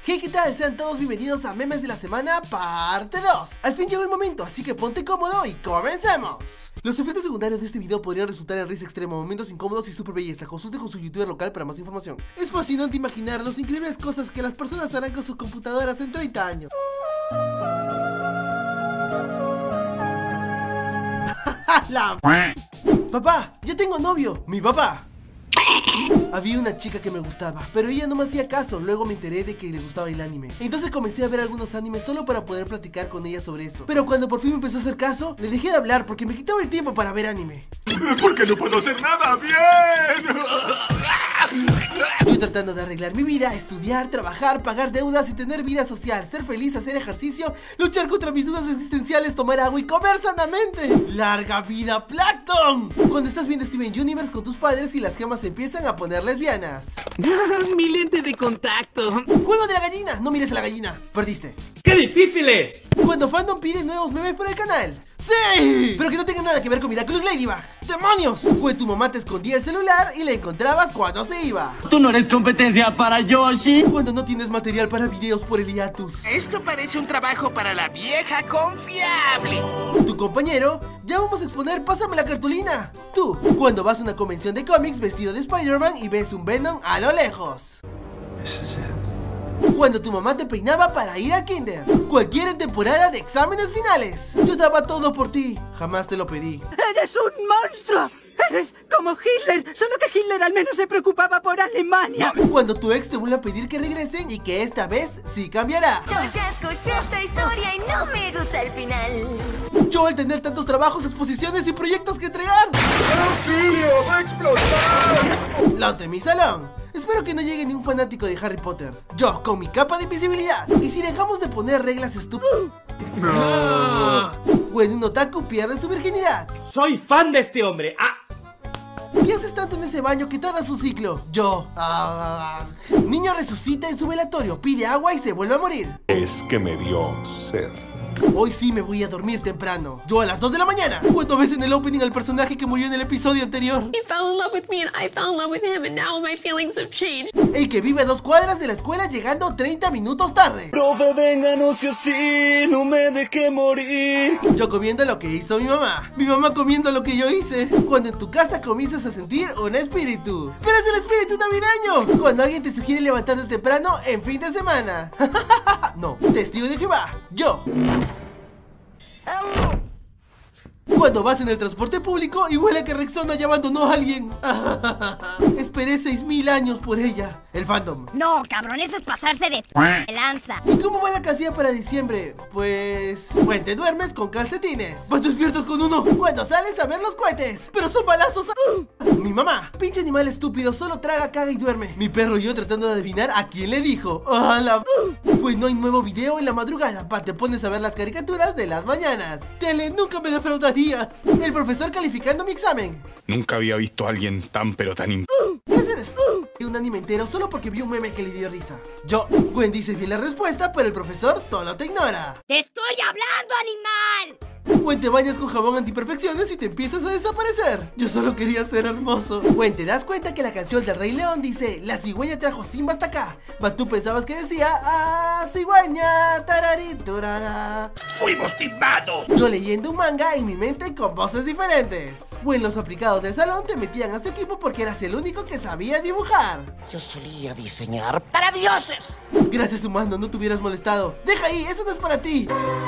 Hey, ¿qué tal? Sean todos bienvenidos a Memes de la Semana, parte 2. Al fin llegó el momento, así que ponte cómodo y comencemos. Los efectos secundarios de este video podrían resultar en risa extrema, momentos incómodos y super belleza. Consulte con su youtuber local para más información. Es fascinante imaginar las increíbles cosas que las personas harán con sus computadoras en 30 años. Papá, ya tengo novio, mi papá. Había una chica que me gustaba, pero ella no me hacía caso. Luego me enteré de que le gustaba el anime. Entonces comencé a ver algunos animes solo para poder platicar con ella sobre eso. Pero cuando por fin me empezó a hacer caso, le dejé de hablar porque me quitaba el tiempo para ver anime. Porque no puedo hacer nada bien. Estoy tratando de arreglar mi vida, estudiar, trabajar, pagar deudas y tener vida social, ser feliz, hacer ejercicio, luchar contra mis dudas existenciales, tomar agua y comer sanamente. ¡Larga vida, Plankton! Cuando estás viendo Steven Universe con tus padres y las gemas se empiezan a poner lesbianas. Mi lente de contacto. ¡Juego de la gallina! No mires a la gallina, perdiste. ¡Qué difícil es! Cuando Fandom pide nuevos memes para el canal. ¡Sí! Pero que no tenga nada que ver con Miraculous Ladybug. ¡Demonios! Pues tu mamá te escondía el celular y la encontrabas cuando se iba. Tú no eres competencia para Yoshi. Cuando no tienes material para videos por el hiatus. Esto parece un trabajo para la vieja confiable. Tu compañero, ya vamos a exponer Pásame la cartulina. Tú, cuando vas a una convención de cómics vestido de Spider-Man y ves un Venom a lo lejos. Cuando tu mamá te peinaba para ir al kinder. Cualquiera en temporada de exámenes finales. Yo daba todo por ti, jamás te lo pedí. ¡Eres un monstruo! ¡Eres como Hitler! Solo que Hitler al menos se preocupaba por Alemania. Cuando tu ex te vuelve a pedir que regresen y que esta vez sí cambiará. Yo ya escuché esta historia y no me gusta el final. Yo al tener tantos trabajos, exposiciones y proyectos que entregar. ¡Auxilio! ¡Va a explotar! Los de mi salón. Espero que no llegue ni un fanático de Harry Potter. Yo con mi capa de invisibilidad. Y si dejamos de poner reglas estúpidas, cuando un otaku pierde su virginidad. Soy fan de este hombre. ¿Qué haces tanto en ese baño que tarda su ciclo? Yo. Niño resucita en su velatorio, pide agua y se vuelve a morir. Es que me dio sed. Hoy sí me voy a dormir temprano. Yo a las 2 de la mañana. Cuando ves en el opening al personaje que murió en el episodio anterior. He fell in love with me and I fell in love with him and now my feelings have changed. El que vive a 2 cuadras de la escuela llegando 30 minutos tarde. Profe, venga, no sea así, no me deje morir. Yo comiendo lo que hizo mi mamá. Mi mamá comiendo lo que yo hice. Cuando en tu casa comienzas a sentir un espíritu. Pero es el espíritu navideño. Cuando alguien te sugiere levantarte temprano en fin de semana. No, testigo de Jehová. Yo. Cuando vas en el transporte público y huele a que Rexona ya abandonó a alguien. Esperé 6000 años por ella. El fandom. No, cabrón, eso es pasarse de lanza. ¿Y cómo va la casilla para diciembre? Pues... Bueno, te duermes con calcetines. Vas despiertas con uno. Cuando sales a ver los cohetes. Pero son balazos. Mi mamá. Pinche animal estúpido, solo traga, caga y duerme. Mi perro y yo tratando de adivinar a quién le dijo. Pues no hay nuevo video en la madrugada. Te pones a ver las caricaturas de las mañanas. Tele, nunca me defraudarías. El profesor calificando mi examen. Nunca había visto a alguien tan pero tan Gracias de un anime entero solo porque vi un meme que le dio risa. Yo, Gwen, dices bien la respuesta, pero el profesor solo te ignora. ¡Te estoy hablando, animal! Gwen, te bañas con jabón antiperfecciones y te empiezas a desaparecer. Yo solo quería ser hermoso. Gwen, te das cuenta que la canción del Rey León dice: la cigüeña trajo a Simba hasta acá. Pero tú pensabas que decía: ah, cigüeña, tarariturara. ¡Fuimos timados! Yo leyendo un manga en mi mente con voces diferentes. Gwen, los aplicados del salón te metían a su equipo porque eras el único que sabía dibujar. Yo solía diseñar para dioses. Gracias, humano, no te hubieras molestado. Deja ahí, eso no es para ti.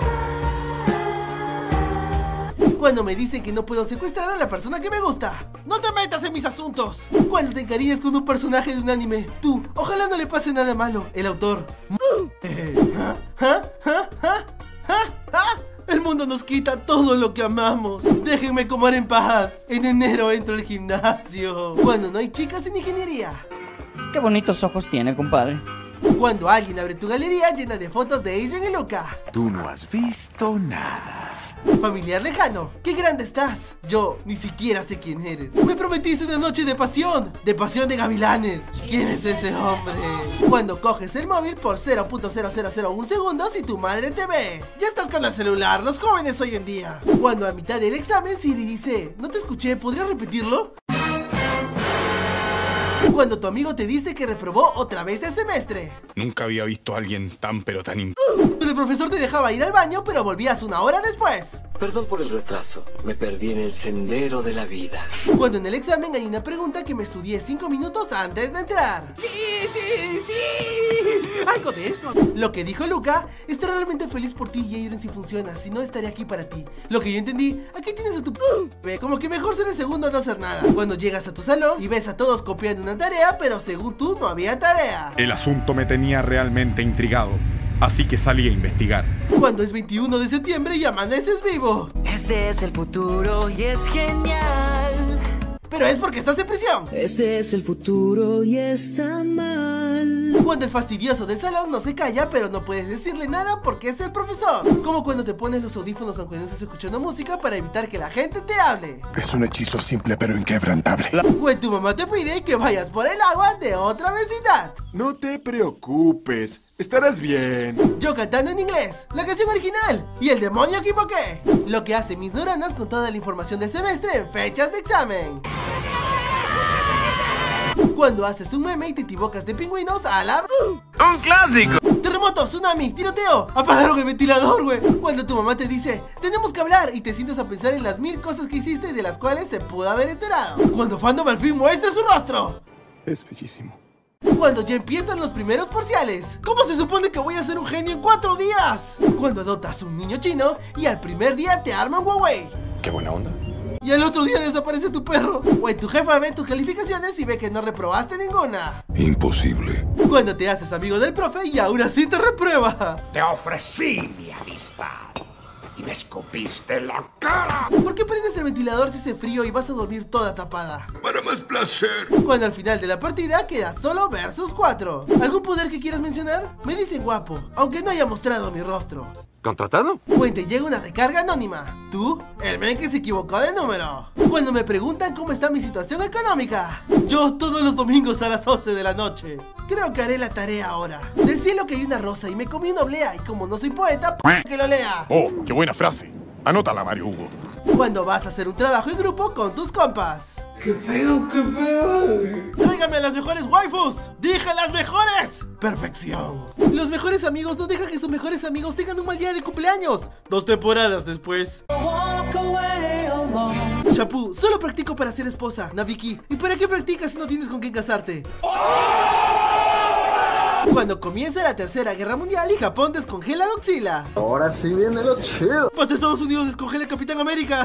Cuando me dicen que no puedo secuestrar a la persona que me gusta. ¡No te metas en mis asuntos! Cuando te encariñas con un personaje de un anime. Tú, ojalá no le pase nada malo. El autor. El mundo nos quita todo lo que amamos. Déjenme comer en paz. En enero entro al gimnasio. Cuando no hay chicas en ingeniería. Qué bonitos ojos tiene, compadre. Cuando alguien abre tu galería llena de fotos de Adrian y Luca. Tú no has visto nada. Familiar lejano, qué grande estás. Yo ni siquiera sé quién eres. Me prometiste una noche de pasión de gavilanes. ¿Quién es ese hombre? Cuando coges el móvil por 0.0001 segundos y tu madre te ve. Ya estás con el celular, los jóvenes hoy en día. Cuando a mitad del examen Siri dice: no te escuché, ¿podrías repetirlo? Cuando tu amigo te dice que reprobó otra vez el semestre. Nunca había visto a alguien tan pero tan El profesor te dejaba ir al baño, pero volvías una hora después. Perdón por el retraso, me perdí en el sendero de la vida. Cuando en el examen hay una pregunta que me estudié 5 minutos antes de entrar. ¡Sí! Algo de esto. Lo que dijo Luca, estoy realmente feliz por ti, Jaden, si funciona, si no estaré aquí para ti. Lo que yo entendí, aquí tienes a tu como que mejor ser el segundo a no hacer nada. Cuando llegas a tu salón y ves a todos copiando una tarea, pero según tú no había tarea. El asunto me tenía realmente intrigado, así que salí a investigar. Cuando es 21 de septiembre y amaneces vivo. Este es el futuro y es genial. Pero es porque estás en prisión. Este es el futuro y está mal. Cuando el fastidioso del salón no se calla, pero no puedes decirle nada porque es el profesor. Como cuando te pones los audífonos aunque no estés escuchando música para evitar que la gente te hable. Es un hechizo simple pero inquebrantable. O tu mamá te pide que vayas por el agua de otra vecindad. No te preocupes, estarás bien. Yo cantando en inglés, la canción original, y el demonio equivoqué. Lo que hacen mis neuronas con toda la información del semestre en fechas de examen. Cuando haces un meme y te equivocas de pingüinos a la... ¡Un clásico! Terremoto, tsunami, tiroteo, apagaron el ventilador, güey. Cuando tu mamá te dice, tenemos que hablar, y te sientas a pensar en las 1000 cosas que hiciste y de las cuales se pudo haber enterado. Cuando Fandom al fin muestra su rostro. Es bellísimo. Cuando ya empiezan los primeros parciales. ¿Cómo se supone que voy a ser un genio en 4 días? Cuando adoptas un niño chino y al primer día te arman Huawei. Qué buena onda. Y al otro día desaparece tu perro. O tu jefa ve tus calificaciones y ve que no reprobaste ninguna. Imposible. Cuando te haces amigo del profe y aún así te reprueba. Te ofrecí mi amistad y me escupiste en la cara. ¿Por qué prendes el ventilador si hace frío y vas a dormir toda tapada? Para más placer. Cuando al final de la partida queda solo versus 4. ¿Algún poder que quieras mencionar? Me dicen guapo, aunque no haya mostrado mi rostro. ¿Contratado? Cuando te llega una recarga anónima. Tú, el men que se equivocó de número. Cuando me preguntan cómo está mi situación económica. Yo todos los domingos a las 11 de la noche. Creo que haré la tarea ahora. Del cielo cayó una rosa y me comí una oblea. Y como no soy poeta, que lo lea. Oh, qué buena frase. Anótala, Mario Hugo. Cuando vas a hacer un trabajo en grupo con tus compas. ¿Qué pedo? ¿Qué pedo? ¡Tráigame a las mejores waifus! ¡Dije las mejores! ¡Perfección! Los mejores amigos no dejan que sus mejores amigos tengan un mal día de cumpleaños. 2 temporadas después. Shampoo, solo practico para ser esposa. Naviki, ¿y para qué practicas si no tienes con quién casarte? Cuando comienza la Tercera Guerra Mundial y Japón descongela a Godzilla. Ahora sí viene lo chido. Para Estados Unidos descongela a Capitán América.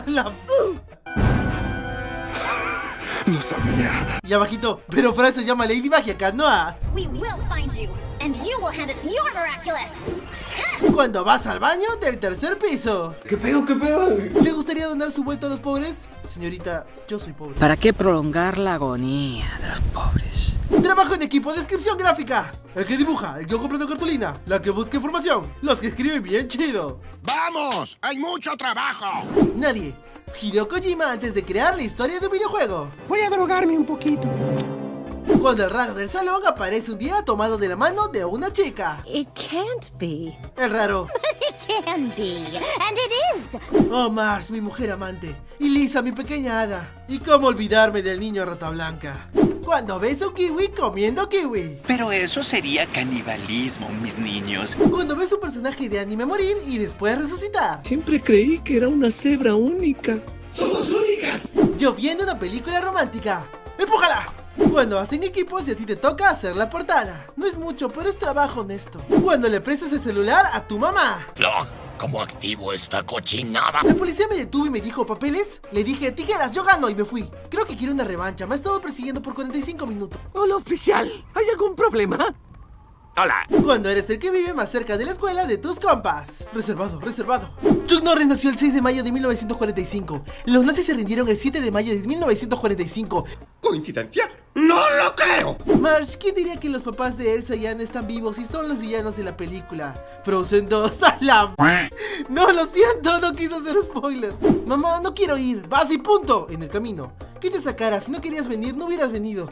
Lo sabía. Y abajito, pero Francia se llama Ladybug y acá Noah. We will find you, and you will hand us your miraculous. Cuando vas al baño del 3er piso. ¿Qué pedo? ¿Qué pedo? ¿Le gustaría donar su vuelto a los pobres? Señorita, yo soy pobre. ¿Para qué prolongar la agonía de los pobres? Trabajo en equipo, descripción gráfica. El que dibuja, el que compra cartulina, la que busca información, los que escriben bien chido. ¡Vamos! ¡Hay mucho trabajo! Nadie. Hideo Kojima antes de crear la historia de un videojuego. Voy a drogarme un poquito. Cuando el raro del salón aparece un día tomado de la mano de una chica. It can't be. El raro. It can be, and it is. Oh, Mars, mi mujer amante. Y Lisa, mi pequeña hada. Y cómo olvidarme del niño rata blanca. Cuando ves a un kiwi comiendo kiwi. Pero eso sería canibalismo, mis niños. Cuando ves un personaje de anime morir y después resucitar. Siempre creí que era una cebra única. ¡Somos únicas! Yo viendo una película romántica. ¡Empújala! Cuando hacen equipos y a ti te toca hacer la portada. No es mucho, pero es trabajo honesto. Cuando le prestas el celular a tu mamá. ¿Cómo activo esta cochinada? La policía me detuvo y me dijo papeles. Le dije tijeras, yo gano y me fui. Creo que quiero una revancha, me ha estado persiguiendo por 45 minutos. Hola, oficial, ¿hay algún problema? Hola. Cuando eres el que vive más cerca de la escuela de tus compas. Reservado, reservado. Chuck Norris nació el 6 de mayo de 1945. Los nazis se rindieron el 7 de mayo de 1945. ¿Coincidencia? ¡No lo creo! Marge, ¿quién diría que los papás de Elsa y Anne están vivos y son los villanos de la película? Frozen 2, ¡a la... No, lo siento, no quiso hacer spoiler. Mamá, no quiero ir, vas y punto. En el camino. Quita esa cara, si no querías venir, no hubieras venido.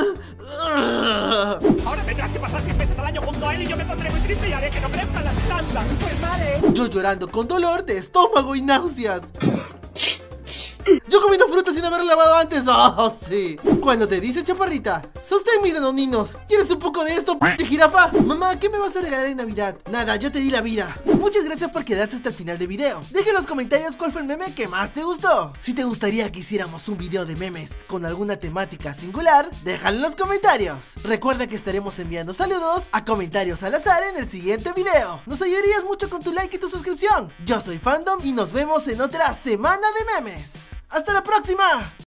Ahora tendrás que pasar 100 veces al año junto a él y yo me pondré muy triste y haré que no crezcan las plantas. Pues vale. Yo llorando con dolor de estómago y náuseas. Yo comiendo fruta sin haber lavado antes. ¡Oh, sí! Cuando te dice chaparrita, sostén danoninos. ¿Quieres un poco de esto, p*** jirafa? Mamá, ¿qué me vas a regalar en Navidad? Nada, yo te di la vida. Muchas gracias por quedarse hasta el final del video. Deja en los comentarios cuál fue el meme que más te gustó. Si te gustaría que hiciéramos un video de memes con alguna temática singular, déjalo en los comentarios. Recuerda que estaremos enviando saludos a comentarios al azar en el siguiente video. Nos ayudarías mucho con tu like y tu suscripción. Yo soy Fandom y nos vemos en otra semana de memes. ¡Hasta la próxima!